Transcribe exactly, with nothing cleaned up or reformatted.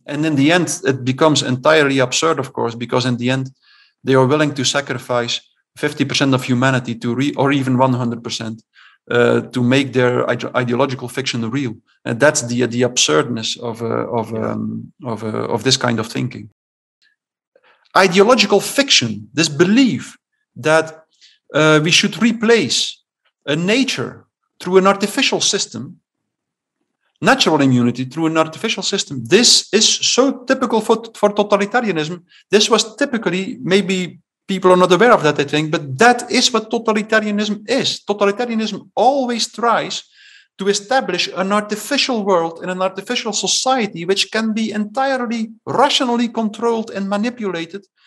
And in the end, it becomes entirely absurd, of course, because in the end, they are willing to sacrifice fifty percent of humanity to re- or even one hundred percent uh, to make their ide- ideological fiction real. And that's the the absurdness of uh, of Yeah. um, of uh, of this kind of thinking. Ideological fiction, this belief that uh, we should replace a nature through an artificial system, natural immunity through an artificial system. This is so typical for, for totalitarianism. This was typically, maybe people are not aware of that, I think, but that is what totalitarianism is. Totalitarianism always tries to establish an artificial world and an artificial society which can be entirely rationally controlled and manipulated